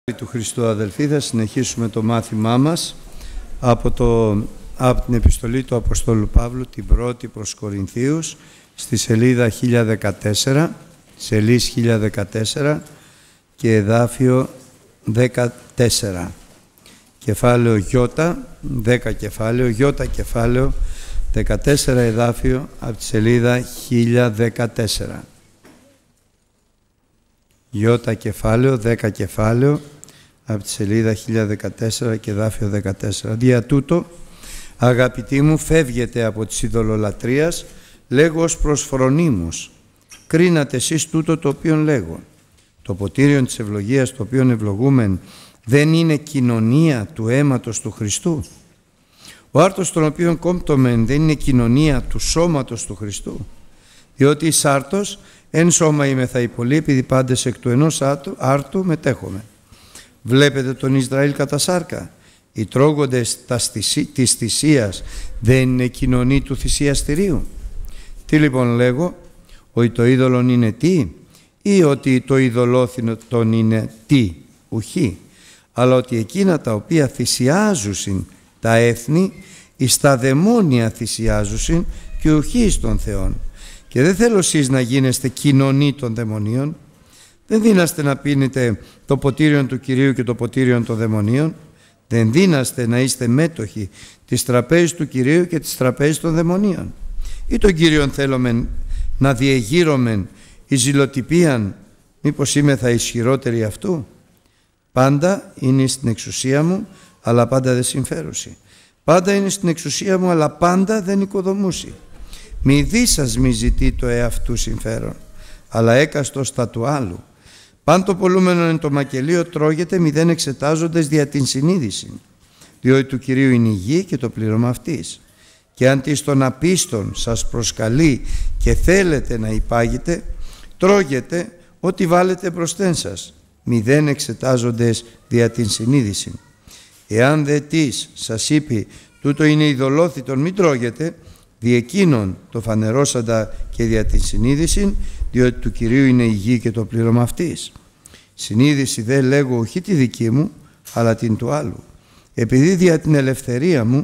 Του Χριστού, αδελφοί, θα συνεχίσουμε το μάθημά μας από την επιστολή του Αποστόλου Παύλου, την πρώτη προς Κορινθίους, στη σελίδα 1014, σελίδα 1014 και εδάφιο 14. Κεφάλαιο Ι, 10 κεφάλαιο, Ι κεφάλαιο, 14 εδάφιο από τη σελίδα 1014. Ι κεφάλαιο, 10 κεφάλαιο, από τη σελίδα 1014 και εδάφιο 14. Δια τούτο, αγαπητοί μου, φεύγετε από της ειδωλολατρίας, λέγω ως προς φρονίμους. Κρίνατε εσείς τούτο το οποίον λέγω. Το ποτήριον της ευλογίας το οποίον ευλογούμεν δεν είναι κοινωνία του αίματος του Χριστού. Ο άρτος τον οποίον κόμπτωμεν δεν είναι κοινωνία του σώματος του Χριστού. Διότι εις άρτος εν σώμα είμαι θα υπολεί, επειδή πάντες εκ του ενός άρτου μετέχομαι. Βλέπετε τον Ισραήλ κατά σάρκα. Οι τρώγοντες της θυσίας δεν είναι κοινωνοί του θυσιαστηρίου. Τι λοιπόν λέγω, ότι το είδωλον είναι τι, ή ότι το ειδωλόθυνον είναι τι, ουχή, αλλά ότι εκείνα τα οποία θυσιάζουσιν τα έθνη, εις τα δαιμόνια θυσιάζουσιν και ουχή εις των Θεών. Και δεν θέλω εσείς να γίνεστε κοινωνοί των δαιμονίων. Δεν δύναστε να πίνετε το ποτήριον του Κυρίου και το ποτήριον των δαιμονίων. Δεν δύναστε να είστε μέτοχοι της τραπέζης του Κυρίου και της τραπέζης των δαιμονίων. Ή τον Κύριον θέλομεν να διεγείρομεν η ζηλοτυπίαν, μήπως είμαι θα ισχυρότερη αυτού. Πάντα είναι στην εξουσία μου, αλλά πάντα δεν συμφέρουσι. Πάντα είναι στην εξουσία μου, αλλά πάντα δεν οικοδομούσι. Μη δι σας μη ζητεί το εαυτού συμφέρον, αλλά έκαστος τα του άλλου. Πάντο πολλούμενον εν το μακελίο τρώγεται, μη δεν εξετάζοντες δια την συνείδηση, διότι του Κυρίου είναι η γη και το πλήρωμα αυτής. Και αν της των απίστων σας προσκαλεί και θέλετε να υπάγετε, τρώγετε ό,τι βάλετε μπροστέν σας, μη δεν εξετάζοντες δια την συνείδηση. Εάν δε της σας είπε τούτο είναι ειδωλόθητον, μην τρώγετε, δι' εκείνον το φανερώσαντα και δια την συνείδηση, διότι του Κυρίου είναι η γη και το πλήρωμα αυτής. Συνείδηση δε λέγω όχι τη δική μου, αλλά την του άλλου. Επειδή δια την ελευθερία μου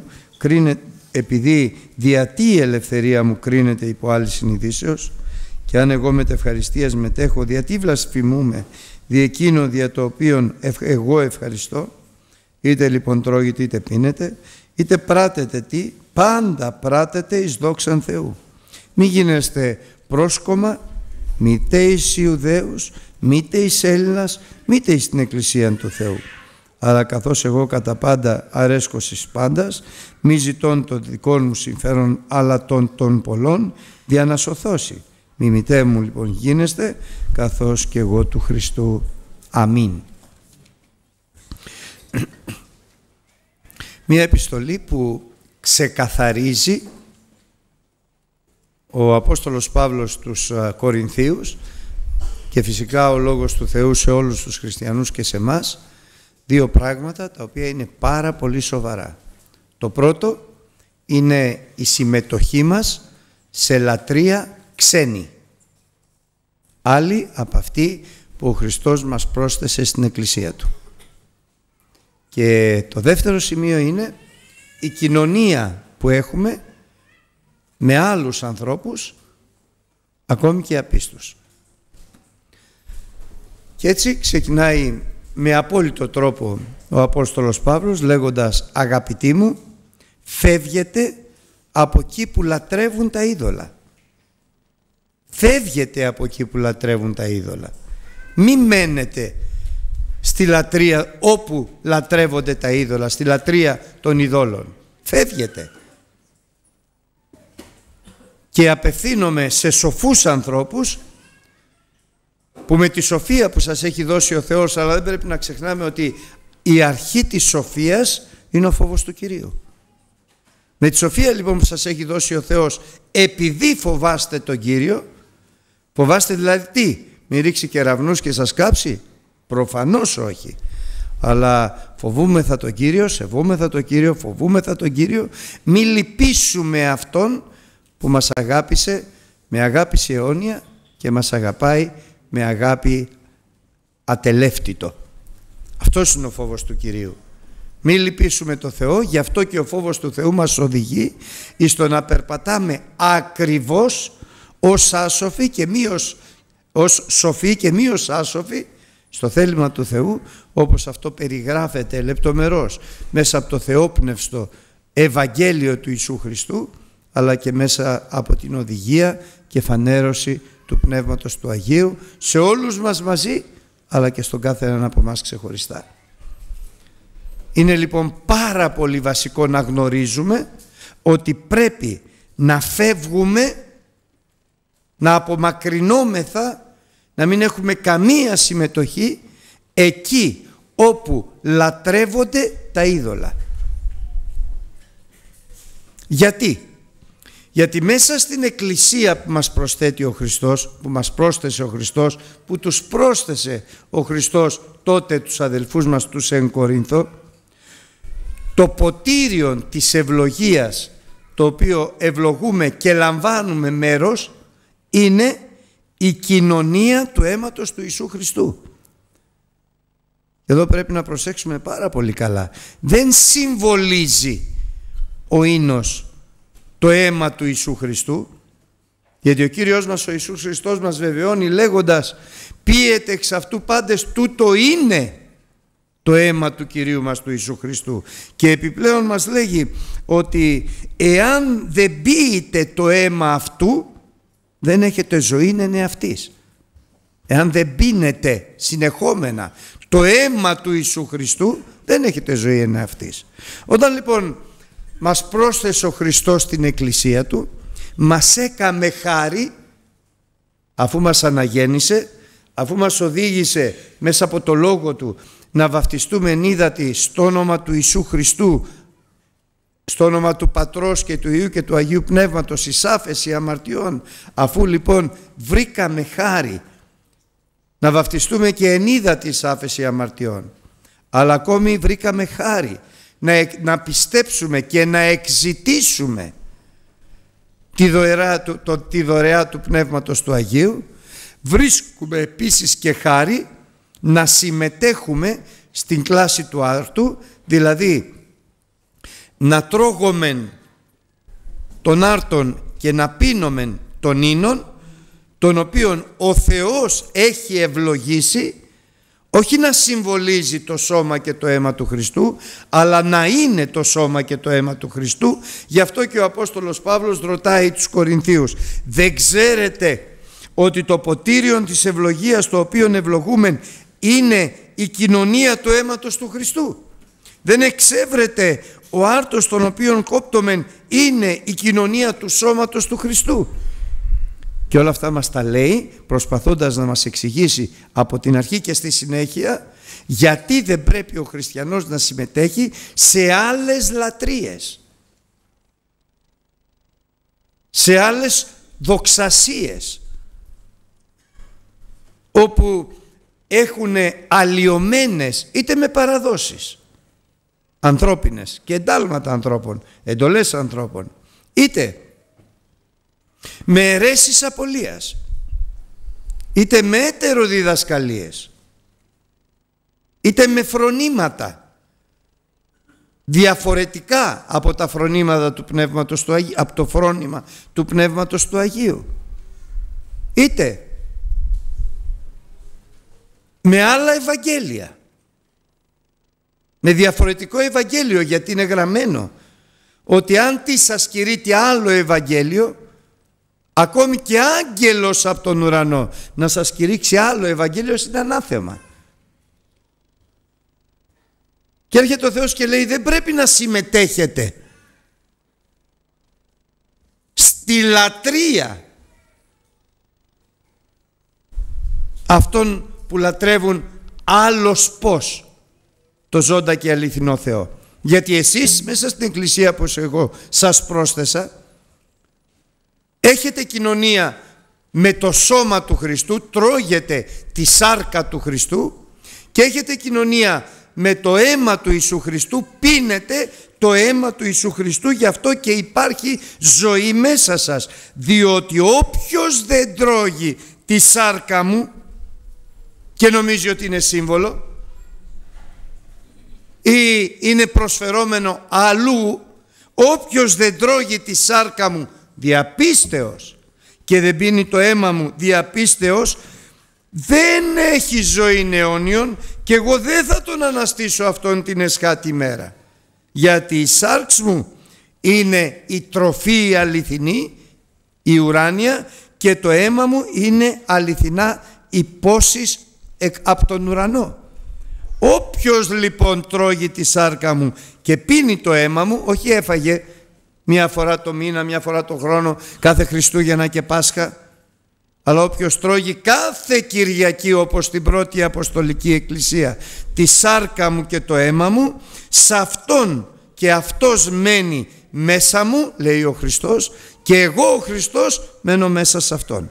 η ελευθερία μου κρίνεται υπό άλλη συνειδήσεως, και αν εγώ μετευχαριστίας μετέχω, δια τι βλασφημούμε, δι' εκείνο δια το οποίον εγώ ευχαριστώ. Είτε λοιπόν τρώγετε είτε πίνετε, είτε πράτετε τι, πάντα πράτετε εις δόξαν Θεού. Μη γίνεστε πρόσκομα, μήτε εις Ιουδαίους, μήτε εις Έλληνας, μήτε εις την Εκκλησία του Θεού. Αλλά καθώς εγώ κατά πάντα αρέσκος εις πάντας, μη ζητών των δικών μου συμφέρον, αλλά των πολλών, δια να σωθώσει. Μη μητέ μου λοιπόν γίνεστε, καθώς και εγώ του Χριστού. Αμήν. Μια επιστολή που ξεκαθαρίζει ο Απόστολος Παύλος στους Κορινθίους και φυσικά ο Λόγος του Θεού σε όλους τους χριστιανούς και σε εμάς, δύο πράγματα τα οποία είναι πάρα πολύ σοβαρά. Το πρώτο είναι η συμμετοχή μας σε λατρεία ξένη, άλλη από αυτή που ο Χριστός μας πρόσθεσε στην Εκκλησία Του. Και το δεύτερο σημείο είναι η κοινωνία που έχουμε με άλλους ανθρώπους, ακόμη και απίστους. Και έτσι ξεκινάει με απόλυτο τρόπο ο Απόστολος Παύλος λέγοντας, αγαπητοί μου, φεύγετε από εκεί που λατρεύουν τα είδωλα. Φεύγετε από εκεί που λατρεύουν τα είδωλα. Μη μένετε στη λατρεία όπου λατρεύονται τα είδωλα, στη λατρεία των ειδόλων. Φεύγετε. Και απευθύνομαι σε σοφούς ανθρώπους που με τη σοφία που σας έχει δώσει ο Θεός, αλλά δεν πρέπει να ξεχνάμε ότι η αρχή της σοφίας είναι ο φόβος του Κυρίου. Με τη σοφία λοιπόν που σας έχει δώσει ο Θεός, επειδή φοβάστε τον Κύριο, φοβάστε δηλαδή τι, μη ρίξει κεραυνούς και σας κάψει? Προφανώς όχι. Αλλά φοβούμεθα τον Κύριο, σεβόμεθα τον Κύριο, φοβούμεθα τον Κύριο, μη λυπήσουμε Αυτόν που μας αγάπησε με αγάπη αιώνια και μας αγαπάει με αγάπη ατελεύτητο. Αυτός είναι ο φόβος του Κυρίου. Μην λυπήσουμε το Θεό, γι' αυτό και ο φόβος του Θεού μας οδηγεί στο να περπατάμε ακριβώς ως άσοφοι και μη ως σοφοί και μη ως άσοφοι στο θέλημα του Θεού, όπως αυτό περιγράφεται λεπτομερώς μέσα από το θεόπνευστο Ευαγγέλιο του Ιησού Χριστού, αλλά και μέσα από την οδηγία και φανέρωση του Πνεύματος του Αγίου σε όλους μας μαζί, αλλά και στον κάθε έναν από εμάς ξεχωριστά. Είναι λοιπόν πάρα πολύ βασικό να γνωρίζουμε ότι πρέπει να φεύγουμε, να απομακρυνόμεθα, να μην έχουμε καμία συμμετοχή εκεί όπου λατρεύονται τα είδωλα. Γιατί μέσα στην εκκλησία που μας προσθέτει ο Χριστός, που μας πρόσθεσε ο Χριστός, που τους πρόσθεσε ο Χριστός τότε τους αδελφούς μας τους εν Κορίνθο, το ποτήριο της ευλογίας, το οποίο ευλογούμε και λαμβάνουμε μέρος, είναι η κοινωνία του αίματος του Ιησού Χριστού. Εδώ πρέπει να προσέξουμε πάρα πολύ καλά. Δεν συμβολίζει ο ίνος το αίμα του Ιησού Χριστού, γιατί ο Κύριος μας ο Ιησούς Χριστός μας βεβαιώνει λέγοντας «Πίετε εξ αυτού πάντες, τούτο είναι το αίμα του Κυρίου μας του Ιησού Χριστού». Και επιπλέον μας λέγει ότι εάν δεν πίετε το αίμα αυτού, δεν έχετε ζωή εν εαυτής. Εάν δεν πίνετε συνεχόμενα το αίμα του Ιησού Χριστού, δεν έχετε ζωή εν εαυτής. Όταν λοιπόν μας πρόσθεσε ο Χριστός στην εκκλησία του, μας έκαμε χάρη, αφού μας αναγέννησε, αφού μας οδήγησε μέσα από το Λόγο Του να βαφτιστούμε εν ύδατι στο όνομα του Ιησού Χριστού, στο όνομα του Πατρός και του Υιού και του Αγίου Πνεύματος, εις άφεση αμαρτιών. Αφού λοιπόν βρήκαμε χάρη να βαφτιστούμε και εν ύδατι εις άφεση αμαρτιών, αλλά ακόμη βρήκαμε χάρη να πιστέψουμε και να εκζητήσουμε τη δωρεά του Πνεύματος του Αγίου, βρίσκουμε επίσης και χάρη να συμμετέχουμε στην κλάση του άρτου, δηλαδή να τρώγομεν τον άρτον και να πίνομεν τον ίνον, τον οποίον ο Θεός έχει ευλογήσει, όχι να συμβολίζει το σώμα και το αίμα του Χριστού, αλλά να είναι το σώμα και το αίμα του Χριστού. Γι' αυτό και ο Απόστολος Παύλος ρωτάει τους Κορινθίους, δεν ξέρετε ότι το ποτήριον της ευλογίας το οποίο ευλογούμεν είναι η κοινωνία του αίματος του Χριστού? Δεν εξεύρετε ο άρτος τον οποίον κόπτομεν είναι η κοινωνία του σώματος του Χριστού? Και όλα αυτά μας τα λέει προσπαθώντας να μας εξηγήσει από την αρχή και στη συνέχεια γιατί δεν πρέπει ο χριστιανός να συμμετέχει σε άλλες λατρείες, σε άλλες δοξασίες, όπου έχουν αλλοιωμένες είτε με παραδόσεις ανθρώπινες και εντάλματα ανθρώπων, εντολές ανθρώπων, είτε με αιρέσεις απολίας, είτε με έτεροδιδασκαλίες, είτε με φρονήματα διαφορετικά από τα φρονήματα του Πνεύματος του Αγίου, από το φρόνημα του Πνεύματος του Αγίου, είτε με άλλα Ευαγγέλια, με διαφορετικό Ευαγγέλιο, γιατί είναι γραμμένο ότι αν τι σας κηρύττει άλλο Ευαγγέλιο, ακόμη και άγγελος από τον ουρανό να σας κηρύξει άλλο Ευαγγέλιο είναι ανάθεμα. Και έρχεται ο Θεός και λέει δεν πρέπει να συμμετέχετε στη λατρεία αυτών που λατρεύουν άλλος πώς το ζώντα και αληθινό Θεό. Γιατί εσείς μέσα στην εκκλησία που εγώ σας πρόσθεσα έχετε κοινωνία με το σώμα του Χριστού, τρώγετε τη σάρκα του Χριστού και έχετε κοινωνία με το αίμα του Ιησού Χριστού, πίνετε το αίμα του Ιησού Χριστού, γι' αυτό και υπάρχει ζωή μέσα σας, διότι όποιος δεν τρώγει τη σάρκα μου και νομίζει ότι είναι σύμβολο, ή είναι προσφερόμενο αλλού, όποιος δεν τρώγει τη σάρκα μου διαπίστεως και δεν πίνει το αίμα μου διαπίστεως, δεν έχει ζωή αιώνιον και εγώ δεν θα τον αναστήσω αυτόν την εσχάτη μέρα. Γιατί η σάρξ μου είναι η τροφή η αληθινή, η ουράνια, και το αίμα μου είναι αληθινά η πόσης από τον ουρανό. Όποιος λοιπόν τρώγει τη σάρκα μου και πίνει το αίμα μου, όχι έφαγε μια φορά το μήνα, μια φορά το χρόνο, κάθε Χριστούγεννα και Πάσχα, αλλά όποιος τρώγει κάθε Κυριακή, όπως στην πρώτη Αποστολική Εκκλησία, τη σάρκα μου και το αίμα μου, σ' αυτόν και αυτός μένει μέσα μου, λέει ο Χριστός, και εγώ ο Χριστός μένω μέσα σε αυτόν.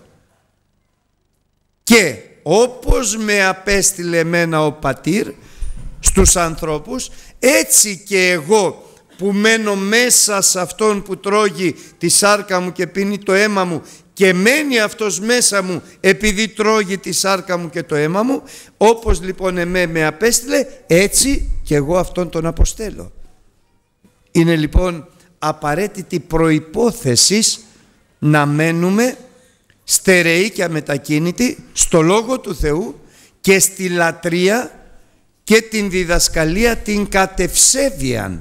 Και όπως με απέστειλε εμένα ο Πατήρ στους ανθρώπους, έτσι και εγώ που μένω μέσα σε αυτόν που τρώγει τη σάρκα μου και πίνει το αίμα μου, και μένει αυτός μέσα μου επειδή τρώγει τη σάρκα μου και το αίμα μου, όπως λοιπόν εμέ με απέστειλε, έτσι και εγώ αυτόν τον αποστέλω. Είναι λοιπόν απαραίτητη προϋπόθεση να μένουμε στερεοί και αμετακίνητοι στο Λόγο του Θεού και στη λατρεία και την διδασκαλία την κατευσέβιαν.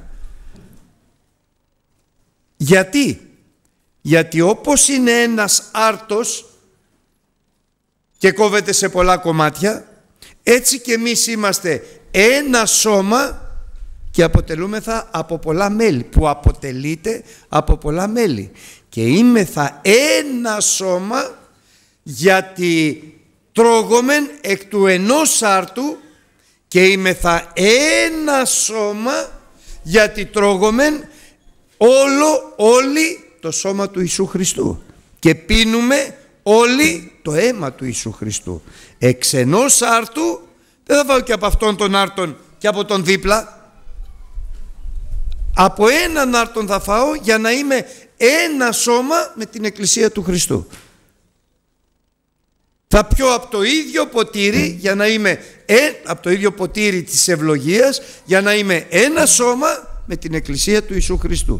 Γιατί όπως είναι ένας άρτος και κόβεται σε πολλά κομμάτια, έτσι και εμείς είμαστε ένα σώμα και αποτελούμεθα από πολλά μέλη, που αποτελείται από πολλά μέλη. Και είμεθα ένα σώμα, γιατί τρώγομεν εκ του ενός άρτου, και είμεθα ένα σώμα, γιατί τρώγομεν όλοι το σώμα του Ιησού Χριστού και πίνουμε όλοι το αίμα του Ιησού Χριστού. Εξ ενός άρτου, δεν θα πάω και από αυτόν τον άρτον και από τον δίπλα, από έναν άρτον θα φάω για να είμαι ένα σώμα με την Εκκλησία του Χριστού. Θα πιω από το ίδιο ποτήρι για να είμαι από το ίδιο ποτήρι της ευλογίας, για να είμαι ένα σώμα με την Εκκλησία του Ιησού Χριστού,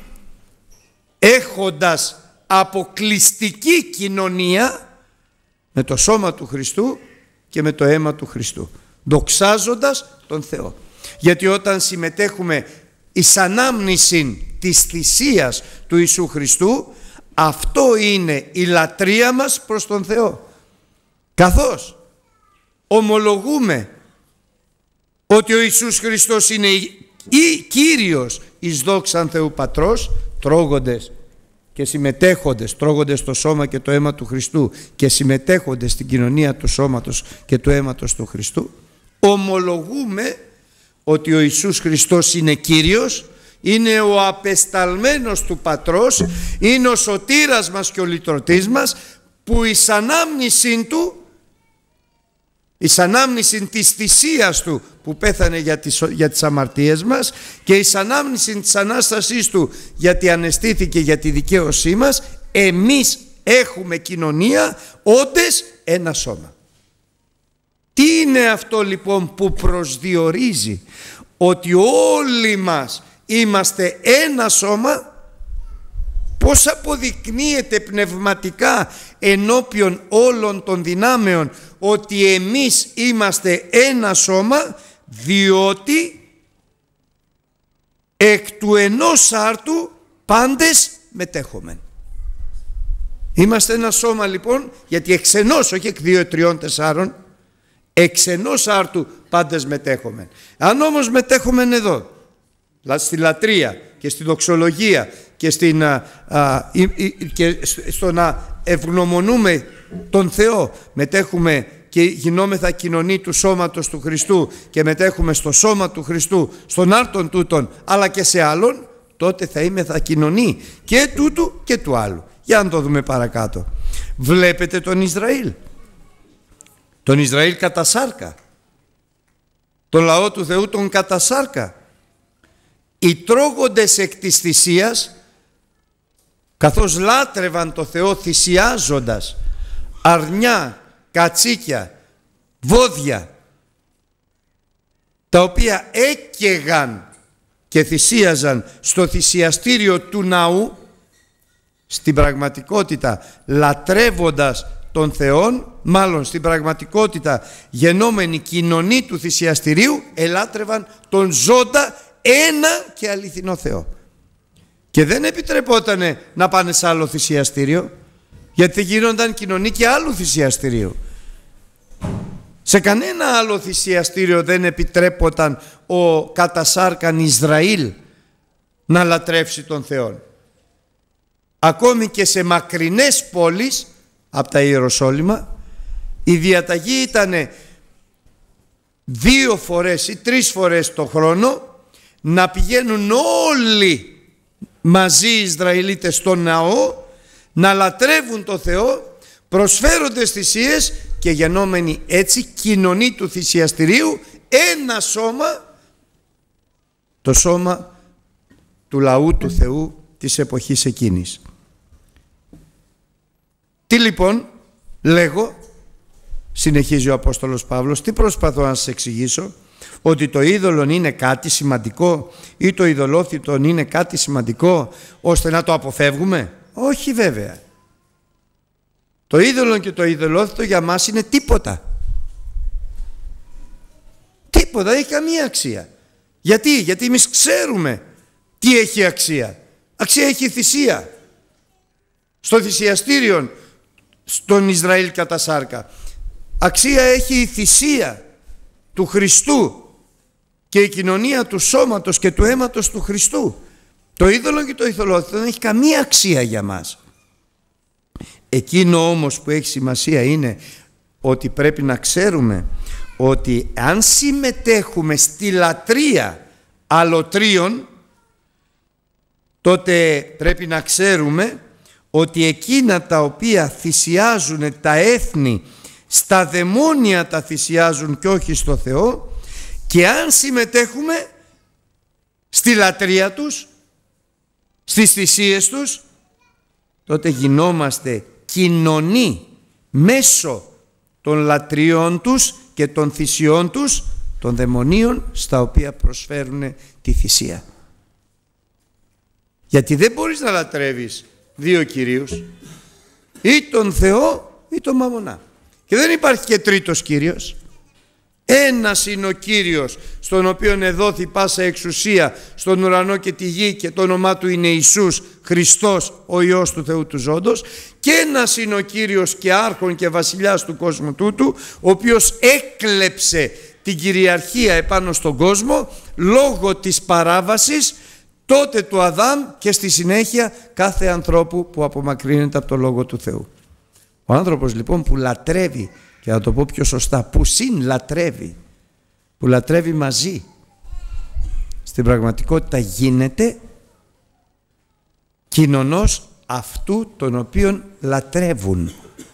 έχοντας αποκλειστική κοινωνία με το σώμα του Χριστού και με το αίμα του Χριστού, δοξάζοντας τον Θεό. Γιατί όταν συμμετέχουμε εις ανάμνηση της θυσίας του Ιησού Χριστού, αυτό είναι η λατρεία μας προς τον Θεό. Καθώς ομολογούμε ότι ο Ιησούς Χριστός είναι Κύριος εις δόξαν Θεού Πατρός, τρώγοντες και συμμετέχοντες, τρώγοντες το σώμα και το αίμα του Χριστού και συμμετέχοντες στην κοινωνία του σώματος και του αίματος του Χριστού, ομολογούμε ότι ο Ιησούς Χριστός είναι Κύριος, είναι ο απεσταλμένος του Πατρός, είναι ο σωτήρας μας και ο λυτρωτής μας, που εις ανάμνησιν του, εις ανάμνησιν της θυσίας του που πέθανε για τις αμαρτίες μας, και εις ανάμνησιν της Ανάστασής του γιατί ανεστήθηκε για τη δικαίωσή μας, εμείς έχουμε κοινωνία όντες ένα σώμα. Τι είναι αυτό λοιπόν που προσδιορίζει ότι όλοι μας είμαστε ένα σώμα? Πώς αποδεικνύεται πνευματικά ενώπιον όλων των δυνάμεων ότι εμείς είμαστε ένα σώμα? Διότι εκ του ενός άρτου πάντες μετέχομεν. Είμαστε ένα σώμα λοιπόν, γιατί εξ ενός, όχι εκ 2, 3, 4, εξ ενός άρτου πάντες μετέχομεν. Αν όμως μετέχομεν εδώ, στη λατρεία και στη δοξολογία και στο να ευγνωμονούμε τον Θεό, μετέχουμε και γινόμεθα κοινωνή του σώματος του Χριστού και μετέχουμε στο σώμα του Χριστού, στον άρτον τούτον αλλά και σε άλλον, τότε θα είμεθα κοινωνή και τούτου και του άλλου. Για να το δούμε παρακάτω. Βλέπετε τον Ισραήλ, τον Ισραήλ κατά σάρκα, τον λαό του Θεού τον κατά σάρκα. Οι τρώγοντες εκ της θυσίας, καθώς λάτρευαν το Θεό θυσιάζοντας αρνιά, κατσίκια, βόδια, τα οποία έκαιγαν και θυσίαζαν στο θυσιαστήριο του ναού, στην πραγματικότητα λατρεύοντας τον Θεόν, μάλλον στην πραγματικότητα γενόμενη κοινωνή του θυσιαστηρίου, ελάτρευαν τον ζώντα ένα και αληθινό Θεό. Και δεν επιτρεπότανε να πάνε σε άλλο θυσιαστήριο, γιατί γίνονταν κοινωνή και άλλου θυσιαστηρίου. Σε κανένα άλλο θυσιαστήριο δεν επιτρέπονταν ο κατασάρκαν Ισραήλ να λατρεύσει τον Θεό. Ακόμη και σε μακρινές πόλεις από τα Ιεροσόλυμα η διαταγή ήταν 2 φορές ή 3 φορές το χρόνο να πηγαίνουν όλοι μαζί οι Ισραηλίτες στον ναό, να λατρεύουν το Θεό, προσφέροντες θυσίες και γενόμενοι έτσι κοινωνή του θυσιαστηρίου, ένα σώμα, το σώμα του λαού του Θεού της εποχής εκείνης. Τι λοιπόν λέγω, συνεχίζει ο Απόστολος Παύλος, τι προσπαθώ να σας εξηγήσω? Ότι το είδωλον είναι κάτι σημαντικό ή το ειδωλόθητον είναι κάτι σημαντικό ώστε να το αποφεύγουμε? Όχι βέβαια. Το είδωλον και το ειδωλόθητο για μας είναι τίποτα. Τίποτα, δεν έχει καμία αξία. Γιατί εμείς ξέρουμε τι έχει αξία. Αξία έχει η θυσία. Στο θυσιαστήριο στον Ισραήλ κατά σάρκα. Αξία έχει η θυσία του Χριστού και η κοινωνία του σώματος και του αίματος του Χριστού. Το είδωλο και το ειδωλόθητο δεν έχει καμία αξία για μας. Εκείνο όμως που έχει σημασία είναι ότι πρέπει να ξέρουμε ότι αν συμμετέχουμε στη λατρεία αλωτρίων, τότε πρέπει να ξέρουμε ότι εκείνα τα οποία θυσιάζουν τα έθνη, στα δαιμόνια τα θυσιάζουν και όχι στο Θεό, και αν συμμετέχουμε στη λατρεία τους, στις θυσίες τους, τότε γινόμαστε κοινωνοί μέσω των λατριών τους και των θυσιών τους, των δαιμονίων στα οποία προσφέρουν τη θυσία. Γιατί δεν μπορείς να λατρεύεις 2 κυρίους, ή τον Θεό ή τον Μαμμονά. Και δεν υπάρχει και τρίτος Κύριος. Ένας είναι ο Κύριος, στον οποίον εδόθη πάσα εξουσία στον ουρανό και τη γη, και το όνομά του είναι Ιησούς Χριστός, ο Υιός του Θεού του ζώντος. Και ένας είναι ο Κύριος και άρχον και βασιλιάς του κόσμου τούτου, ο οποίος έκλεψε την κυριαρχία επάνω στον κόσμο λόγω της παράβασης τότε του Αδάμ και στη συνέχεια κάθε ανθρώπου που απομακρύνεται από το Λόγο του Θεού. Ο άνθρωπος λοιπόν που λατρεύει, και να το πω πιο σωστά, που συνλατρεύει, που λατρεύει μαζί, στην πραγματικότητα γίνεται κοινωνός αυτού τον οποίον λατρεύουν.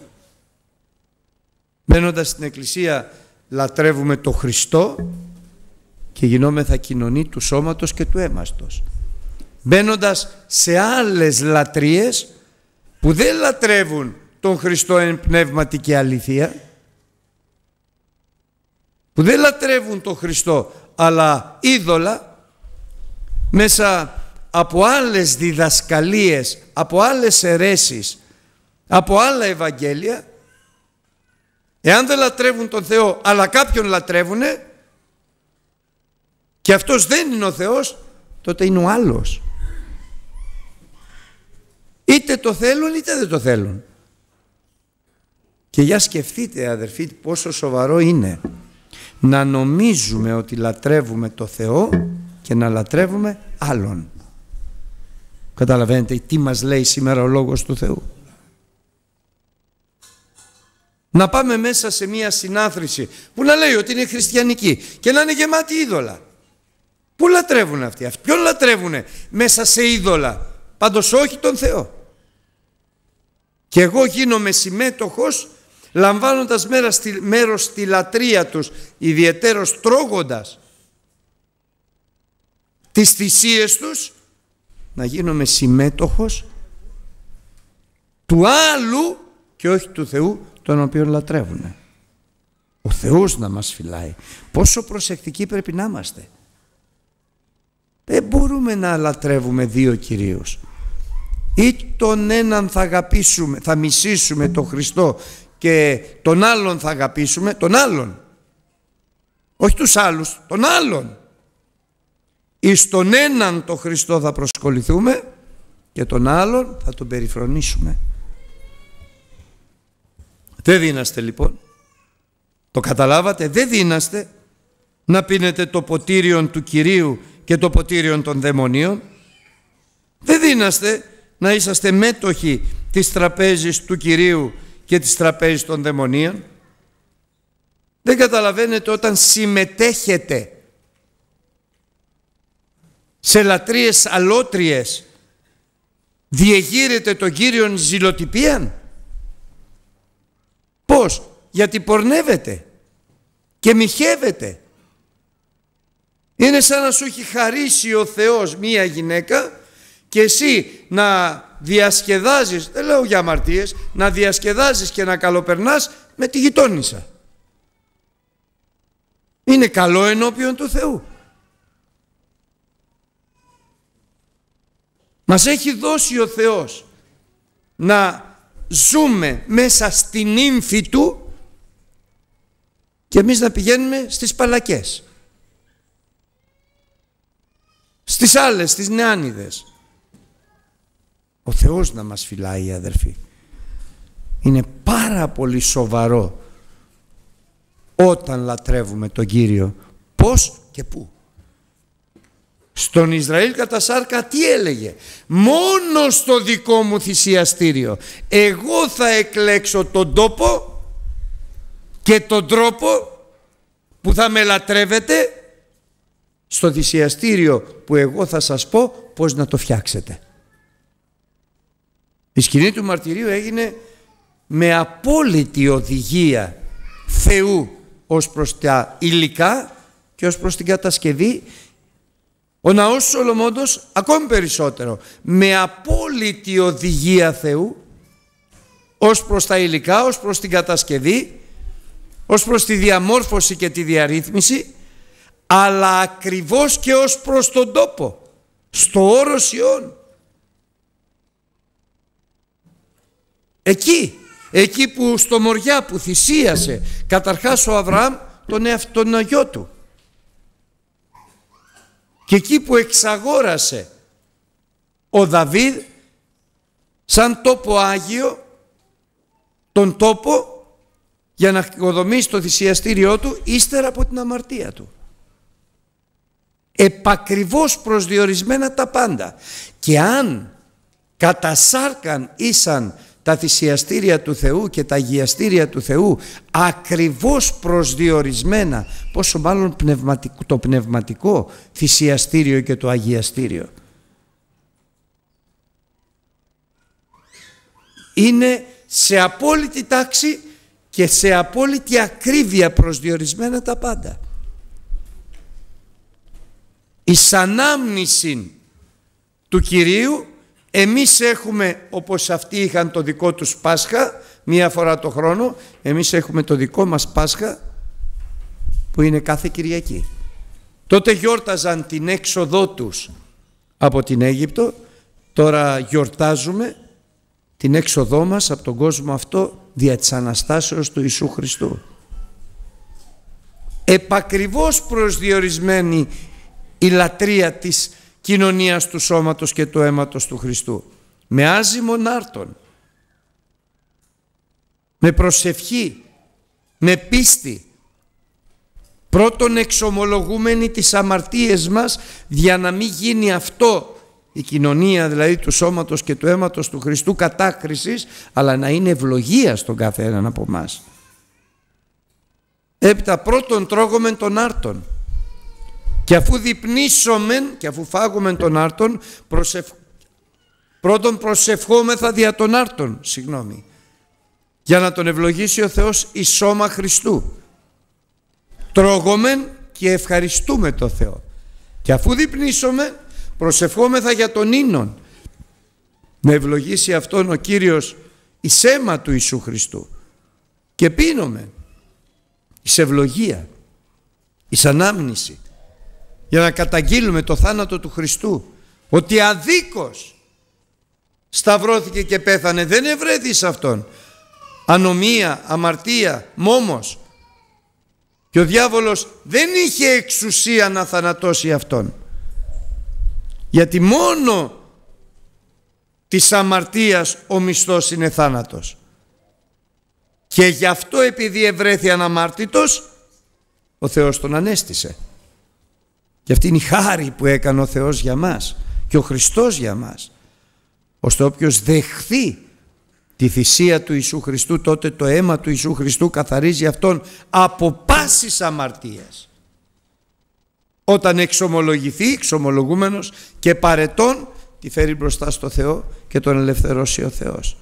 Μένοντας στην Εκκλησία λατρεύουμε το Χριστό και γινόμεθα κοινωνή του σώματος και του αίματος. Μπαίνοντας σε άλλες λατρείες που δεν λατρεύουν τον Χριστό εν πνεύματι και αλήθεια, που δεν λατρεύουν τον Χριστό αλλά είδωλα, μέσα από άλλες διδασκαλίες, από άλλες αιρέσεις, από άλλα Ευαγγέλια, εάν δεν λατρεύουν τον Θεό αλλά κάποιον λατρεύουνε και αυτός δεν είναι ο Θεός, τότε είναι ο άλλος. Είτε το θέλουν είτε δεν το θέλουν. Και για σκεφτείτε αδερφοί πόσο σοβαρό είναι να νομίζουμε ότι λατρεύουμε το Θεό και να λατρεύουμε άλλον. Καταλαβαίνετε τι μας λέει σήμερα ο Λόγος του Θεού? Να πάμε μέσα σε μια συνάθρηση που να λέει ότι είναι χριστιανική και να είναι γεμάτη είδωλα. Πού λατρεύουν αυτοί? Ποιον λατρεύουνε μέσα σε είδωλα? Πάντως όχι τον Θεό. Και εγώ γίνομαι συμμέτοχος λαμβάνοντας μέρος στη λατρεία τους, ιδιαιτέρως τρώγοντας τις θυσίες τους, να γίνομαι συμμέτοχος του άλλου και όχι του Θεού τον οποίο λατρεύουν. Ο Θεός να μας φυλάει. Πόσο προσεκτικοί πρέπει να είμαστε. Δεν μπορούμε να λατρεύουμε δύο κυρίους. Ή τον έναν θα αγαπήσουμε, θα μισήσουμε τον Χριστό και τον άλλον θα αγαπήσουμε, τον άλλον. Όχι τους άλλους, τον άλλον. Ή στον έναν τον Χριστό θα προσκοληθούμε και τον άλλον θα τον περιφρονήσουμε. Δεν δύναστε λοιπόν. Το καταλάβατε, δεν δύναστε να πίνετε το ποτήριον του Κυρίου και το ποτήριον των δαιμονίων. Δεν δύναστε να είσαστε μέτοχοι της τραπέζης του Κυρίου και της τραπέζης των δαιμονίων. Δεν καταλαβαίνετε όταν συμμετέχετε σε λατρείες αλότριες, διεγείρετε τον Κύριον ζηλοτυπίαν. Πώς? Γιατί πορνεύετε και μοιχεύετε. Είναι σαν να σου έχει χαρίσει ο Θεός μία γυναίκα και εσύ να διασκεδάζεις, δεν λέω για αμαρτίες, να διασκεδάζεις και να καλοπερνάς με τη γειτόνισσα. Είναι καλό ενώπιον του Θεού. Μας έχει δώσει ο Θεός να ζούμε μέσα στην ύμφη Του και εμείς να πηγαίνουμε στις παλακές, στις άλλες, στις νεάνιδες. Ο Θεός να μας φυλάει, αδερφοί. Είναι πάρα πολύ σοβαρό όταν λατρεύουμε τον Κύριο. Πώς και πού? Στον Ισραήλ κατά σάρκα τι έλεγε? Μόνο στο δικό μου θυσιαστήριο εγώ θα εκλέξω τον τόπο και τον τρόπο που θα με λατρεύετε, στο θυσιαστήριο που εγώ θα σας πω πώς να το φτιάξετε. Η σκηνή του μαρτυρίου έγινε με απόλυτη οδηγία Θεού ως προς τα υλικά και ως προς την κατασκευή. Ο ναός Σολομώντος ακόμη περισσότερο, με απόλυτη οδηγία Θεού ως προς τα υλικά, ως προς την κατασκευή, ως προς τη διαμόρφωση και τη διαρρύθμιση, αλλά ακριβώς και ως προς τον τόπο, στο όρος Ιών. Εκεί που στο Μοριά που θυσίασε καταρχάς ο Αβραάμ τον γιο του, και εκεί που εξαγόρασε ο Δαβίδ σαν τόπο Άγιο τον τόπο για να οικοδομήσει το θυσιαστήριό του ύστερα από την αμαρτία του. Επακριβώς προσδιορισμένα τα πάντα. Και αν κατά σάρκαν ήσαν τα θυσιαστήρια του Θεού και τα αγιαστήρια του Θεού ακριβώς προσδιορισμένα, πόσο μάλλον το πνευματικό θυσιαστήριο και το αγιαστήριο. Είναι σε απόλυτη τάξη και σε απόλυτη ακρίβεια προσδιορισμένα τα πάντα. Εις ανάμνηση του Κυρίου εμείς έχουμε, όπως αυτοί είχαν το δικό τους Πάσχα μία φορά το χρόνο, εμείς έχουμε το δικό μας Πάσχα που είναι κάθε Κυριακή. Τότε γιόρταζαν την έξοδό τους από την Αίγυπτο, τώρα γιορτάζουμε την έξοδό μας από τον κόσμο αυτό δια της Αναστάσεως του Ιησού Χριστού. Επακριβώς προσδιορισμένη η λατρεία της κοινωνίας του σώματος και του αίματος του Χριστού, με άζυμον άρτον, με προσευχή, με πίστη, πρώτον εξομολογούμενοι τις αμαρτίες μας, για να μην γίνει αυτό, η κοινωνία δηλαδή του σώματος και του αίματος του Χριστού, κατάκρισης, αλλά να είναι ευλογία στον κάθε έναν από εμάς. Έπειτα πρώτον τρώγομεν τον άρτον, και αφού διπνήσομεν και αφού φάγομεν τον άρτον, πρώτον προσευχόμεθα δια τον άρτον, για να τον ευλογήσει ο Θεός εις σώμα Χριστού. Τρώγομεν και ευχαριστούμε τον Θεό. Και αφού διπνήσομεν, προσευχόμεθα για τον ίνον, να ευλογήσει αυτόν ο Κύριος εις αίμα του Ιησού Χριστού. Και πίνομεν εις ευλογία, εις ανάμνηση, για να καταγγείλουμε το θάνατο του Χριστού, ότι αδίκως σταυρώθηκε και πέθανε, δεν ευρέθη σε Αυτόν ανομία, αμαρτία, μόμος, και ο διάβολος δεν είχε εξουσία να θανατώσει Αυτόν, γιατί μόνο της αμαρτίας ο μισθός είναι θάνατος, και γι' αυτό, επειδή ευρέθη αναμάρτητος, ο Θεός τον ανέστησε. Και αυτή είναι η χάρη που έκανε ο Θεός για μας και ο Χριστός για μας, ώστε όποιος δεχθεί τη θυσία του Ιησού Χριστού, τότε το αίμα του Ιησού Χριστού καθαρίζει αυτόν από πάσης αμαρτίας. Όταν εξομολογηθεί, εξομολογούμενος και παρετών, τη φέρει μπροστά στο Θεό και τον ελευθερώσει ο Θεός.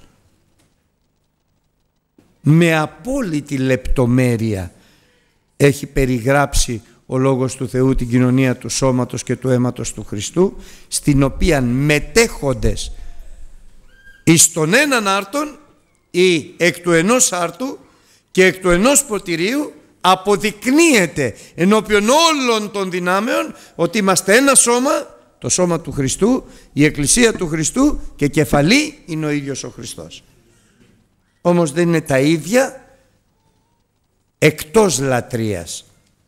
Με απόλυτη λεπτομέρεια έχει περιγράψει ο Λόγος του Θεού την κοινωνία του σώματος και του αίματος του Χριστού, στην οποία μετέχοντες εις τον έναν άρτον ή εκ του ενός άρτου και εκ του ενός ποτηρίου αποδεικνύεται ενώπιον όλων των δυνάμεων ότι είμαστε ένα σώμα, το σώμα του Χριστού, η Εκκλησία του Χριστού, και κεφαλή είναι ο ίδιος ο Χριστός. Όμως δεν είναι τα ίδια εκτός λατρείας.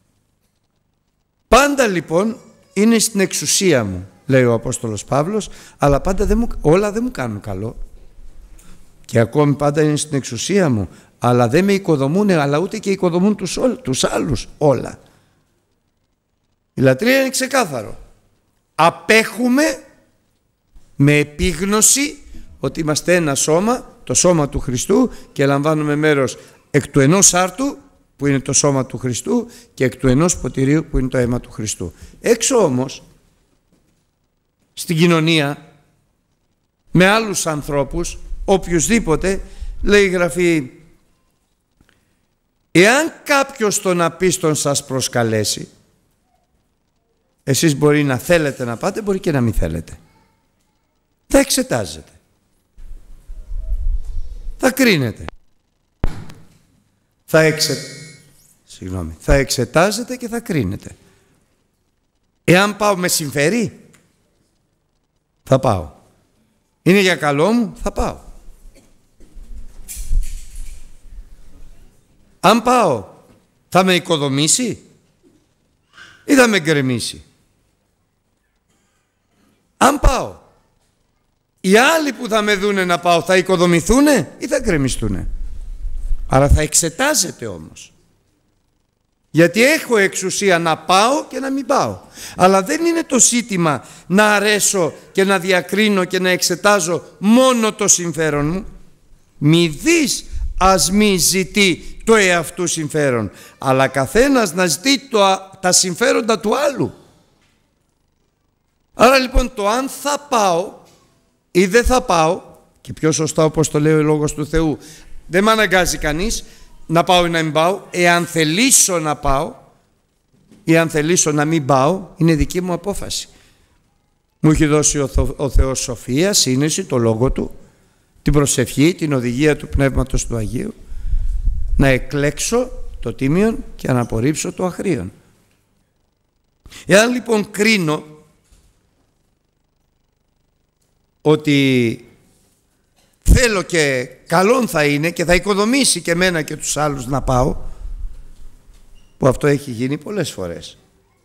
Πάντα λοιπόν είναι στην εξουσία μου, λέει ο Απόστολος Παύλος, αλλά πάντα όλα δεν μου κάνουν καλό. Και ακόμη πάντα είναι στην εξουσία μου, αλλά δεν με οικοδομούν, αλλά ούτε και οικοδομούν τους άλλους όλα. Η λατρεία είναι ξεκάθαρο. Απέχουμε με επίγνωση ότι είμαστε ένα σώμα, το σώμα του Χριστού, και λαμβάνουμε μέρος εκ του ενός άρτου που είναι το σώμα του Χριστού και εκ του ενός ποτηρίου που είναι το αίμα του Χριστού. Έξω όμως στην κοινωνία με άλλους ανθρώπους, οποιουσδήποτε, λέει η Γραφή, εάν κάποιος τον απίστον σας προσκαλέσει, εσείς μπορεί να θέλετε να πάτε, μπορεί και να μην θέλετε. Θα εξετάζετε, θα κρίνετε, θα εξετάζετε και θα κρίνετε. Εάν πάω με συμφέρει, θα πάω. Είναι για καλό μου, θα πάω. Αν πάω, θα με οικοδομήσει ή θα με γκρεμίσει? Αν πάω, οι άλλοι που θα με δούνε να πάω θα οικοδομηθούνε ή θα γκρεμιστούνε? Άρα θα εξετάζεται όμως, γιατί έχω εξουσία να πάω και να μην πάω. Αλλά δεν είναι το ζήτημα να αρέσω και να διακρίνω και να εξετάζω μόνο το συμφέρον μου. Μη δεις ας μη ζητεί το εαυτού συμφέρον, αλλά καθένας να ζητεί τα συμφέροντα του άλλου. Άρα λοιπόν το αν θα πάω ή δεν θα πάω, και πιο σωστά όπως το λέει ο Λόγος του Θεού, δεν με αναγκάζει κανείς να πάω ή να μην πάω. Εάν θελήσω να πάω ή αν θελήσω να μην πάω, είναι δική μου απόφαση. Μου έχει δώσει ο Θεός σοφία, σύνεση, το Λόγο Του, την προσευχή, την οδηγία του Πνεύματος του Αγίου, να εκλέξω το τίμιον και να απορρίψω το αχρίον. Εάν λοιπόν κρίνω ότι θέλω και καλόν θα είναι και θα οικοδομήσει και μένα και τους άλλους να πάω, που αυτό έχει γίνει πολλές φορές.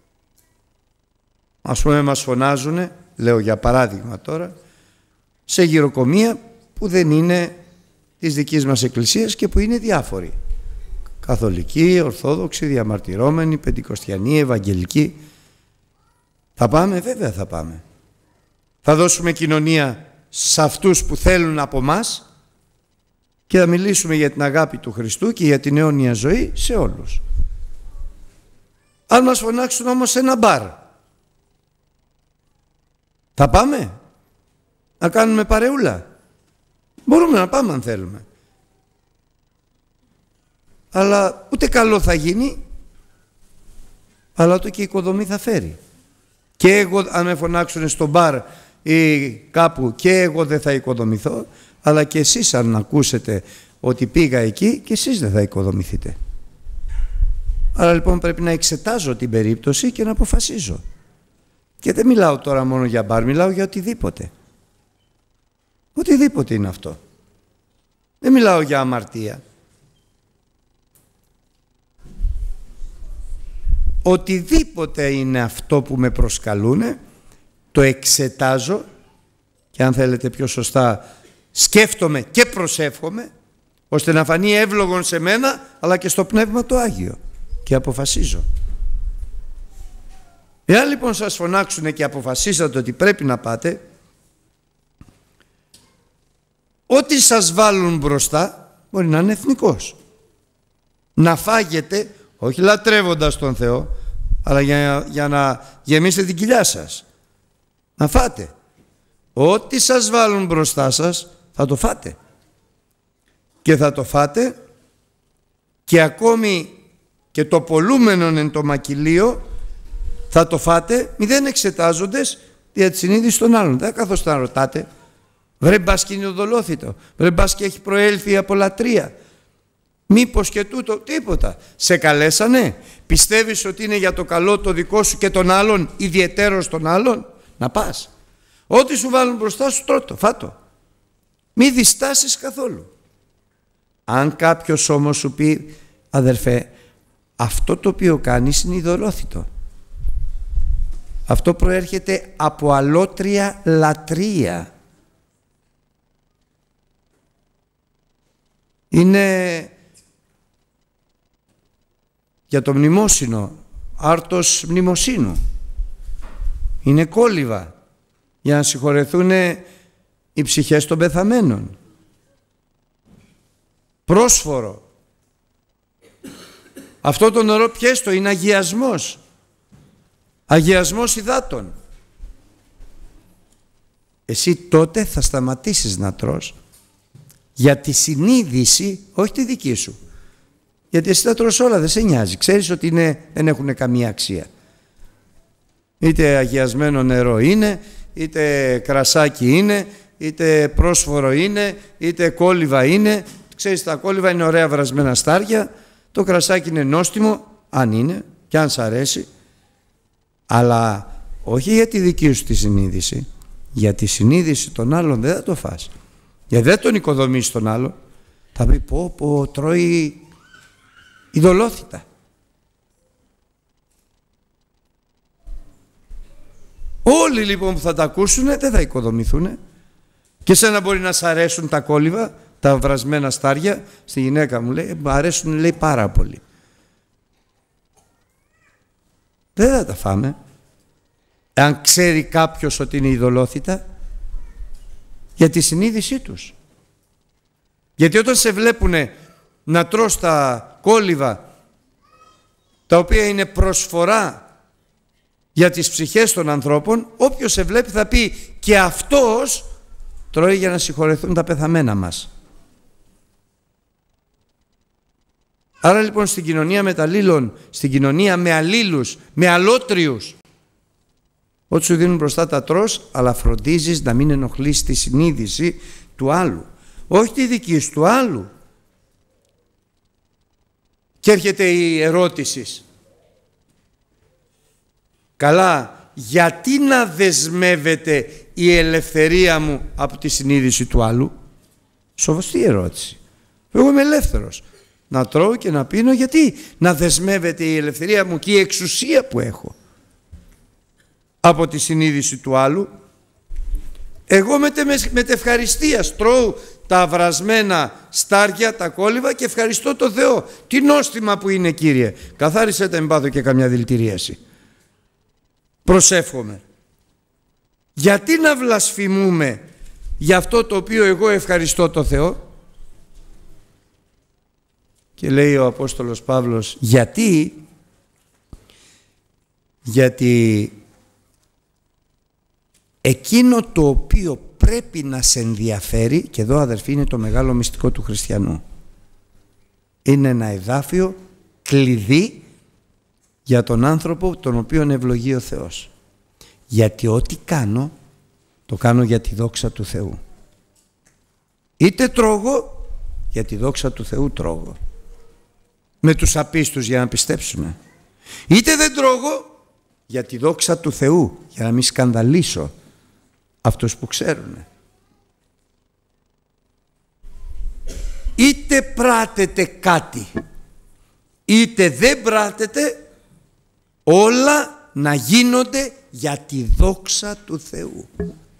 Ας πούμε μας φωνάζουνε, λέω για παράδειγμα τώρα, σε γυροκομεία που δεν είναι της δικής μας εκκλησίας και που είναι διάφοροι. Καθολικοί, Ορθόδοξοι, Διαμαρτυρόμενοι, Πεντηκοστιανοί, Ευαγγελικοί. Θα πάμε? Βέβαια θα πάμε. Θα δώσουμε κοινωνία σε αυτούς που θέλουν από μας και θα μιλήσουμε για την αγάπη του Χριστού και για την αιώνια ζωή σε όλους. Αν μας φωνάξουν όμως σε ένα μπαρ, θα πάμε να κάνουμε παρεούλα? Μπορούμε να πάμε αν θέλουμε, αλλά ούτε καλό θα γίνει, αλλά ούτε και η οικοδομή θα φέρει. Και εγώ αν με φωνάξουν στο μπαρ ή κάπου, και εγώ δεν θα οικοδομηθώ, αλλά και εσείς αν ακούσετε ότι πήγα εκεί, και εσείς δεν θα οικοδομηθείτε. Άρα λοιπόν πρέπει να εξετάζω την περίπτωση και να αποφασίζω. Και δεν μιλάω τώρα μόνο για μπαρ, μιλάω για οτιδήποτε. Οτιδήποτε είναι αυτό. Δεν μιλάω για αμαρτία. Οτιδήποτε είναι αυτό που με προσκαλούνε, το εξετάζω και αν θέλετε πιο σωστά σκέφτομαι και προσεύχομαι, ώστε να φανεί εύλογον σε μένα αλλά και στο Πνεύμα το Άγιο, και αποφασίζω. Εάν λοιπόν σας φωνάξουνε και αποφασίσατε ότι πρέπει να πάτε, ό,τι σας βάλουν μπροστά μπορεί να είναι εθνικός. Να φάγετε, όχι λατρεύοντας τον Θεό, αλλά για να γεμίσετε την κοιλιά σας. Να φάτε. Ό,τι σας βάλουν μπροστά σας θα το φάτε. Και θα το φάτε και ακόμη και το πολλούμενον εν το μακυλίο θα το φάτε μηδέν εξετάζοντες δια τη συνείδηση των άλλων. Δεν καθώς να ρωτάτε, βρε μπας και είναι οδολόθητο, βρε μπας και έχει προέλθει από λατρεία, μήπως και τούτο, τίποτα. Σε καλέσανε, πιστεύεις ότι είναι για το καλό το δικό σου και των άλλων, ιδιαιτέρως των άλλων, να πας. Ό,τι σου βάλουν μπροστά σου τρώτο, φάτο. Μη διστάσεις καθόλου. Αν κάποιος όμως σου πει, αδερφέ, αυτό το οποίο κάνεις είναι ειδωλόθητο, αυτό προέρχεται από αλότρια λατρεία, είναι για το μνημόσυνο, άρτος μνημοσύνου, είναι κόλληβα για να συγχωρεθούν οι ψυχές των πεθαμένων, πρόσφορο. Αυτό το νερό πιέστο είναι αγιασμός, αγιασμός υδάτων. Εσύ τότε θα σταματήσεις να τρως για τη συνείδηση, όχι τη δική σου, γιατί εσύ τα τρως όλα, δεν σε νοιάζει, ξέρεις ότι δεν έχουν καμία αξία. Είτε αγιασμένο νερό είναι, είτε κρασάκι είναι, είτε πρόσφορο είναι, είτε κόλληβα είναι. Ξέρεις, τα κόλληβα είναι ωραία βρασμένα στάρια, το κρασάκι είναι νόστιμο, αν είναι και αν σ' αρέσει, αλλά όχι για τη δική σου τη συνείδηση, για τη συνείδηση των άλλων δεν θα το φας, γιατί δεν τον οικοδομείς τον άλλο. Θα πει πω τρώει ειδωλόθητα. Όλοι λοιπόν που θα τα ακούσουν δεν θα οικοδομηθούν. Και σένα μπορεί να σ' αρέσουν τα κόλληβα, τα βρασμένα στάρια. Στη γυναίκα μου λέει, μου αρέσουν, λέει, πάρα πολύ. Δεν θα τα φάμε. Αν ξέρει κάποιος ότι είναι ειδωλόθητα, για τη συνείδησή τους. Γιατί όταν σε βλέπουνε να τρως τα κόλληβα, τα οποία είναι προσφορά για τις ψυχές των ανθρώπων, όποιος σε βλέπει θα πει και αυτός τρώει για να συγχωρεθούν τα πεθαμένα μας. Άρα λοιπόν στην κοινωνία μεταλλήλων, στην κοινωνία με αλλήλους, με αλότριους, ό,τι σου δίνουν μπροστά τα τρως, αλλά φροντίζεις να μην ενοχλείς τη συνείδηση του άλλου, όχι τη δική σου, του άλλου. Και έρχεται η ερώτηση, καλά, γιατί να δεσμεύεται η ελευθερία μου από τη συνείδηση του άλλου? Σοβαστή ερώτηση. Εγώ είμαι ελεύθερος να τρώω και να πίνω, γιατί να δεσμεύεται η ελευθερία μου και η εξουσία που έχω από τη συνείδηση του άλλου? Εγώ με ευχαριστίας τρώω τα βρασμένα στάρια, τα κόλληβα και ευχαριστώ το Θεό. Τι νόστιμα που είναι, Κύριε, καθάρισε τα, μην πάθω και καμιά δηλητηρίαση. Προσεύχομαι. Γιατί να βλασφημούμε για αυτό το οποίο εγώ ευχαριστώ το Θεό? Και λέει ο Απόστολος Παύλος, γιατί εκείνο το οποίο πρέπει να σε ενδιαφέρει, και εδώ αδερφοί είναι το μεγάλο μυστικό του χριστιανού, είναι ένα εδάφιο κλειδί για τον άνθρωπο τον οποίον ευλογεί ο Θεός. Γιατί ό,τι κάνω, το κάνω για τη δόξα του Θεού. Είτε τρώγω, για τη δόξα του Θεού τρώγω. με τους απίστους για να πιστέψουν. Είτε δεν τρώγω για τη δόξα του Θεού, για να μην σκανδαλίσω αυτούς που ξέρουν. Είτε πράτετε κάτι, είτε δεν πράτετε, όλα να γίνονται για τη δόξα του Θεού.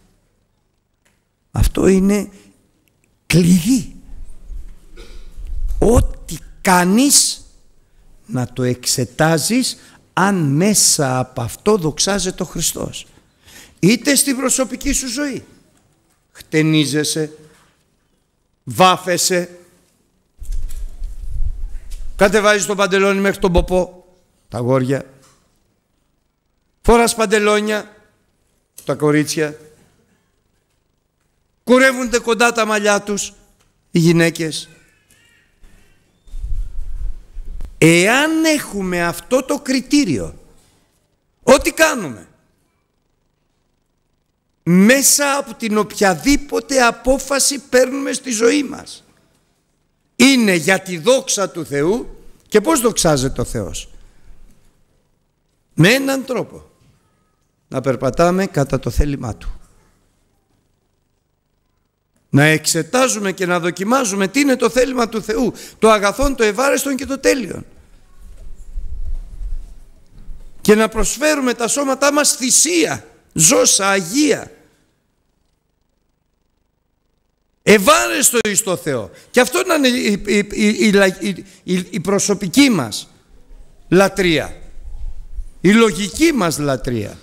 Αυτό είναι κλειδί. Ό,τι κάνεις να το εξετάζεις αν μέσα από αυτό δοξάζεται ο Χριστός. Είτε στην προσωπική σου ζωή χτενίζεσαι, βάφεσαι, κατεβάζεις το παντελόνι μέχρι τον ποπό, τα αγόρια, φοράς παντελόνια, τα κορίτσια, κουρεύονται κοντά τα μαλλιά τους οι γυναίκες. Εάν έχουμε αυτό το κριτήριο, ό,τι κάνουμε, μέσα από την οποιαδήποτε απόφαση παίρνουμε στη ζωή μας, είναι για τη δόξα του Θεού. Και πώς δοξάζεται ο Θεός? Με έναν τρόπο, να περπατάμε κατά το θέλημά Του. Να εξετάζουμε και να δοκιμάζουμε τι είναι το θέλημα του Θεού, το αγαθόν, το ευάρεστον και το τέλειον. Και να προσφέρουμε τα σώματά μας θυσία, ζώσα, αγία, ευάρεστο εις το Θεό. Και αυτό να είναι η προσωπική μας λατρεία, η λογική μας λατρεία.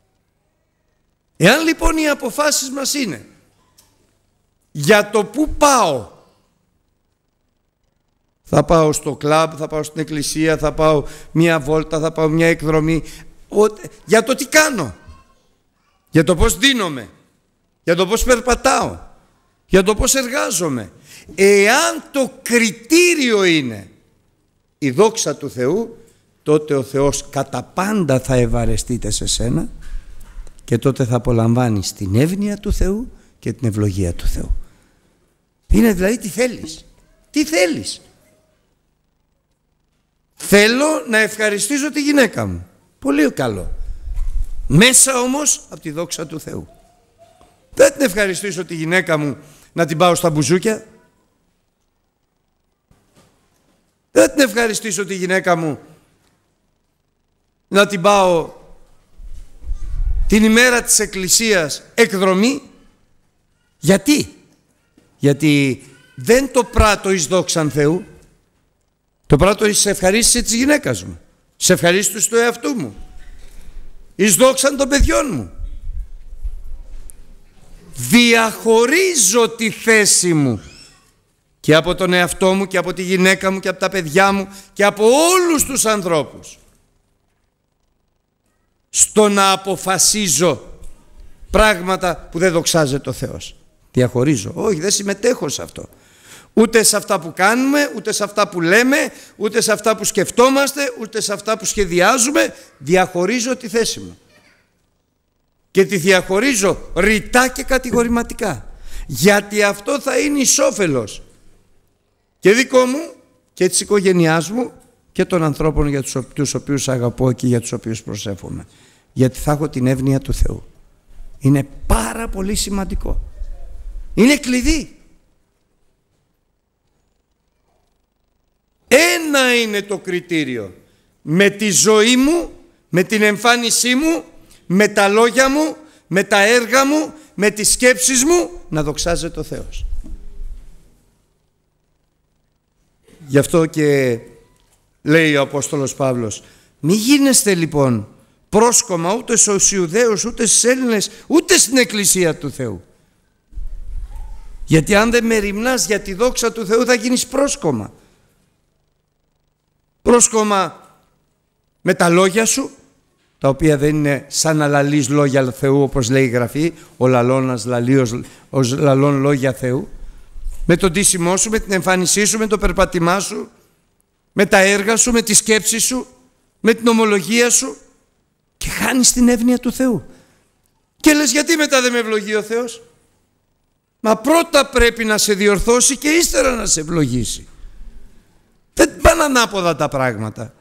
Εάν λοιπόν οι αποφάσεις μας είναι για το που πάω, θα πάω στο κλαμπ, θα πάω στην εκκλησία, θα πάω μια βόλτα, θα πάω μια εκδρομή, για το τι κάνω, για το πώς δίνομαι, για το πώς περπατάω, για το πώς εργάζομαι, εάν το κριτήριο είναι η δόξα του Θεού, τότε ο Θεός κατά πάντα θα ευαρεστείται σε σένα και τότε θα απολαμβάνεις την εύνοια του Θεού και την ευλογία του Θεού. Είναι δηλαδή τι θέλεις. Τι θέλεις? Θέλω να ευχαριστήσω τη γυναίκα μου. Πολύ καλό. Μέσα όμως από τη δόξα του Θεού. Δεν την ευχαριστήσω τη γυναίκα μου να την πάω στα μπουζούκια. Δεν την ευχαριστήσω τη γυναίκα μου να την πάω την ημέρα της εκκλησίας εκδρομή. Γιατί? Γιατί δεν το πράττω εις δόξαν Θεού, το πράττω εις ευχαρίστηση της γυναίκας μου, σε ευχαρίστηση του εαυτού μου, εις δόξαν των παιδιών μου. Διαχωρίζω τη θέση μου και από τον εαυτό μου και από τη γυναίκα μου και από τα παιδιά μου και από όλους τους ανθρώπους στο να αποφασίζω πράγματα που δεν δοξάζεται ο Θεός. Διαχωρίζω. Όχι, δεν συμμετέχω σε αυτό. Ούτε σε αυτά που κάνουμε, ούτε σε αυτά που λέμε, ούτε σε αυτά που σκεφτόμαστε, ούτε σε αυτά που σχεδιάζουμε. Διαχωρίζω τη θέση μου. Και τη διαχωρίζω ρητά και κατηγορηματικά. Γιατί αυτό θα είναι εις όφελος και δικό μου και της οικογένειάς μου και των ανθρώπων για τους οποίους αγαπώ και για τους οποίους προσεύχομαι. Γιατί θα έχω την εύνοια του Θεού. Είναι πάρα πολύ σημαντικό. Είναι κλειδί. Ένα είναι το κριτήριο. Με τη ζωή μου, με την εμφάνισή μου, με τα λόγια μου, με τα έργα μου, με τις σκέψεις μου, να δοξάζεται ο Θεός. Γι' αυτό και λέει ο Απόστολος Παύλος, μη γίνεστε λοιπόν πρόσκομα ούτε στους Ιουδαίους, ούτε στους Έλληνες, ούτε στην Εκκλησία του Θεού. Γιατί αν δεν μεριμνάς για τη δόξα του Θεού θα γίνεις πρόσκομα. Πρόσκομα με τα λόγια σου, τα οποία δεν είναι σαν να λαλείς λόγια Θεού, όπως λέει η Γραφή, ο λαλώνας λαλίος, ως λαλών λόγια Θεού, με το ντύσιμό σου, με την εμφάνισή σου, με το περπατημά σου, με τα έργα σου, με τη σκέψη σου, με την ομολογία σου, και χάνεις την εύνοια του Θεού. Και λες, γιατί μετά δεν με ευλογεί ο Θεός? Μα πρώτα πρέπει να σε διορθώσει και ύστερα να σε ευλογήσει. Δεν πάνε ανάποδα τα πράγματα.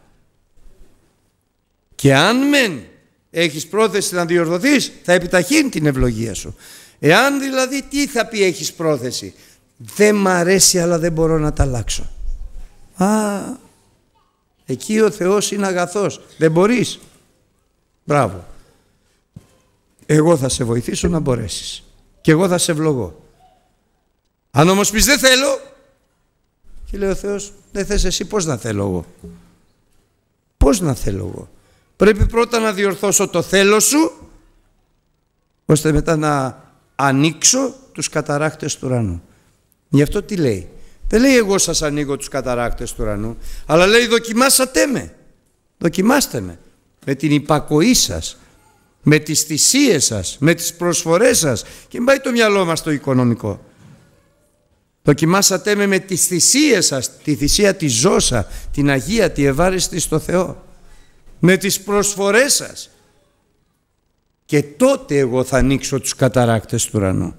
Και αν μεν έχεις πρόθεση να διορθωθείς, θα επιταχύνει την ευλογία σου. Εάν δηλαδή, τι θα πει έχεις πρόθεση? Δεν μ' αρέσει αλλά δεν μπορώ να τα αλλάξω. Εκεί ο Θεός είναι αγαθός. Δεν μπορείς. Μπράβο. Εγώ θα σε βοηθήσω να μπορέσεις. Και εγώ θα σε ευλογώ. Αν όμως πεις δεν θέλω, και λέει ο Θεός, δεν θες εσύ, πώς να θέλω εγώ? Πώς να θέλω εγώ? Πρέπει πρώτα να διορθώσω το θέλω σου, ώστε μετά να ανοίξω τους καταρράκτες του ουρανού. Γι' αυτό τι λέει? Δεν λέει εγώ σας ανοίγω τους καταρράκτες του ουρανού, αλλά λέει δοκιμάσατε με. Δοκιμάστε με. Με την υπακοή σας, με τις θυσίες σας, με τις προσφορές σας. Και μην πάει το μυαλό μας στο οικονομικό. Δοκιμάσατε με τις θυσίες σας, τη θυσία τη ζώσα, την Αγία, τη ευάρεστη στο Θεό. Με τις προσφορές σας. Και τότε εγώ θα ανοίξω τους καταρράκτες του ουρανού.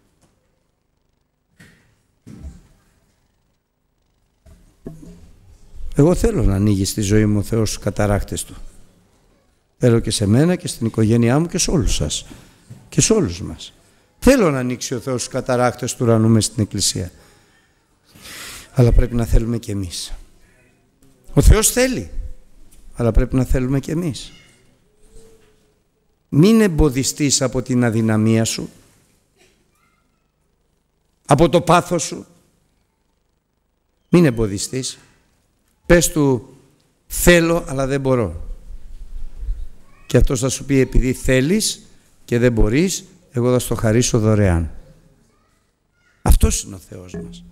Εγώ θέλω να ανοίγει στη ζωή μου ο Θεός τους καταρράκτες του. Θέλω και σε μένα και στην οικογένειά μου και σε όλους σας. Και σε όλους μας. Θέλω να ανοίξει ο Θεός τους καταρράκτες του ουρανού μες στην Εκκλησία. Αλλά πρέπει να θέλουμε και εμείς. Ο Θεός θέλει. Αλλά πρέπει να θέλουμε και εμείς. Μην εμποδιστείς από την αδυναμία σου, από το πάθος σου. Μην εμποδιστείς. Πες του θέλω αλλά δεν μπορώ. Και αυτός θα σου πει επειδή θέλεις και δεν μπορείς, εγώ θα στο χαρίσω δωρεάν. Αυτός είναι ο Θεός μας.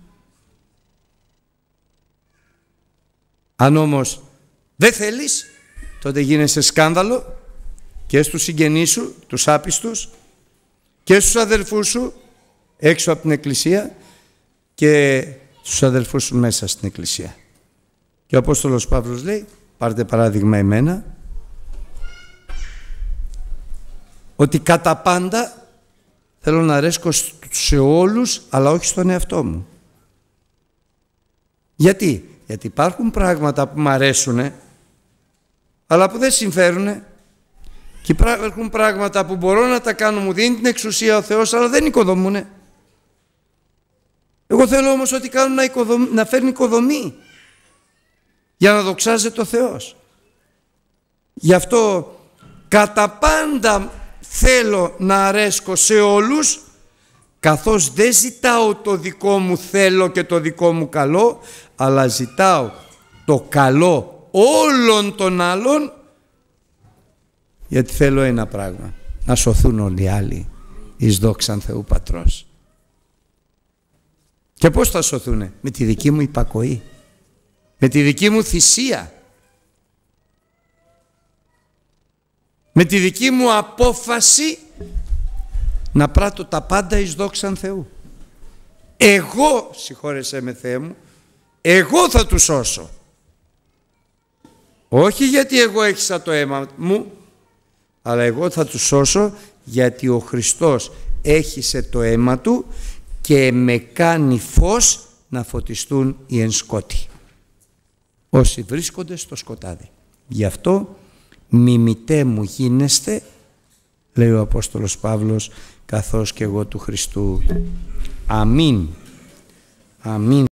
Αν όμως δεν θέλεις, τότε γίνεσαι σκάνδαλο και στους συγγενείς σου, τους άπιστους, και στους αδελφούς σου έξω από την Εκκλησία και στους αδελφούς σου μέσα στην Εκκλησία. Και ο Απόστολος Παύλος λέει, πάρτε παράδειγμα εμένα, ότι κατά πάντα θέλω να αρέσκω σε όλους, αλλά όχι στον εαυτό μου. Γιατί? Γιατί υπάρχουν πράγματα που μ' αρέσουνε, αλλά που δεν συμφέρουνε. Και υπάρχουν πράγματα που μπορώ να τα κάνω, μου δίνει την εξουσία ο Θεός, αλλά δεν οικοδομούνε. Εγώ θέλω όμως ό,τι κάνω να φέρνει οικοδομή, για να δοξάζεται ο Θεός. Γι' αυτό κατά πάντα θέλω να αρέσκω σε όλους, καθώς δεν ζητάω το δικό μου θέλω και το δικό μου καλό, αλλά ζητάω το καλό όλων των άλλων, γιατί θέλω ένα πράγμα, να σωθούν όλοι οι άλλοι εις δόξαν Θεού Πατρός. Και πώς θα σωθούνε? Με τη δική μου υπακοή, με τη δική μου θυσία, με τη δική μου απόφαση να πράττω τα πάντα εις δόξαν Θεού. Εγώ, συγχώρεσέ με Θεέ μου, εγώ θα τους σώσω. Όχι γιατί εγώ έχισα το αίμα μου, αλλά εγώ θα τους σώσω γιατί ο Χριστός έχισε το αίμα του και με κάνει φως να φωτιστούν οι εν σκότη, όσοι βρίσκονται στο σκοτάδι. Γι' αυτό μιμητέ μου γίνεστε, λέει ο Απόστολος Παύλος, καθώς και εγώ του Χριστού. Αμήν. Αμήν.